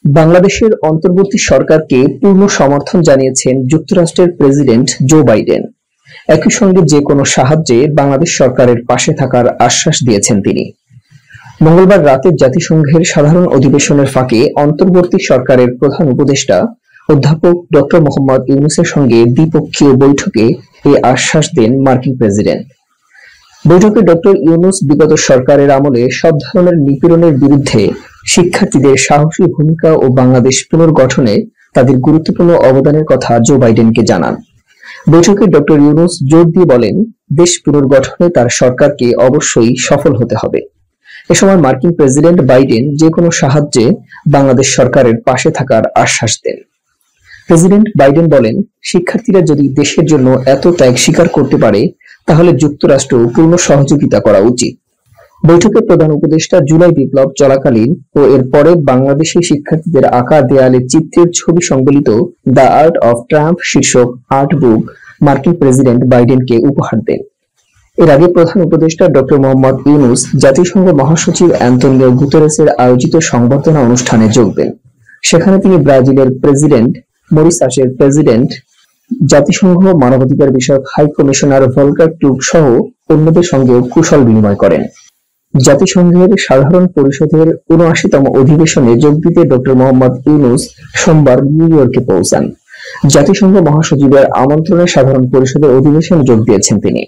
বাংলাদেশের অন্তর্বর্তী সরকারকে পূর্ণ সমর্থন জানিয়েছেন যুক্তরাষ্ট্রের প্রেসিডেন্ট জো বাইডেন। একই সঙ্গে যে কোনো সাহায্যে বাংলাদেশ সরকারের পাশে থাকার আশ্বাস দিয়েছেন তিনি। মঙ্গলবার রাতে জাতিসংঘের সাধারণ অধিবেশনের ফাঁকে অন্তর্বর্তী সরকারের প্রধান উপদেষ্টা অধ্যাপক ডক্টর মোহাম্মদ ইউনূসের সঙ্গে দ্বিপক্ষীয় বৈঠকে এ আশ্বাস দেন মার্কিন প্রেসিডেন্ট। বৈঠকে ডক্টর ইউনূস বিগত সরকারের আমলে সব ধরনের নিপীড়নের বিরুদ্ধে শিক্ষার্থীদের সাহসী ভূমিকা ও বাংলাদেশ পুনর্গঠনে তাদের গুরুত্বপূর্ণ অবদানের কথা জো বাইডেনকে জানান। বৈঠকে ডক্টর ইউনূস জোর দিয়ে বলেন, দেশ পুনর্গঠনে তার সরকারকে অবশ্যই সফল হতে হবে। এ সময় মার্কিন প্রেসিডেন্ট বাইডেন যে কোনো সাহায্যে বাংলাদেশ সরকারের পাশে থাকার আশ্বাস দেন। প্রেসিডেন্ট বাইডেন বলেন, শিক্ষার্থীরা যদি দেশের জন্য এত ত্যাগ স্বীকার করতে পারে তাহলে যুক্তরাষ্ট্র পূর্ণ সহযোগিতা করা উচিত। বৈঠকে প্রধান উপদেষ্টা জুলাই বিপ্লব চলাকালীন ও এর পরে বাংলাদেশি শিক্ষার্থীদের আঁকা দেয়ালে চিত্রের ছবি সংবলিত দ্য আর্ট অফ ট্রায়াম্ফ শীর্ষক আর্ট বুক মার্কিন প্রেসিডেন্ট বাইডেনকে উপহার দেন। এর আগে প্রধান উপদেষ্টা ডক্টর মোহাম্মদ ইউনূস জাতিসংঘ মহাসচিব অ্যান্তোনিও গুতেরেসের আয়োজিত সংবর্ধনা অনুষ্ঠানে যোগ দেন। সেখানে তিনি ব্রাজিলের প্রেসিডেন্ট মরিসাসের প্রেসিডেন্ট, জাতিসংঘ মানবাধিকার বিষয়ক হাই কমিশনার ভলকার টুর্ক সহ অন্যদের সঙ্গেও কুশল বিনিময় করেন। জাতিসংঘের সাধারণ পরিষদের ৭৯তম অধিবেশনে যোগ দিতে ডক্টর মোহাম্মদ ইউনূস সোমবার নিউ ইয়র্কে পৌঁছান। জাতিসংঘ মহাসচিবের আমন্ত্রণে সাধারণ পরিষদের অধিবেশনে যোগ দিয়েছেন তিনি।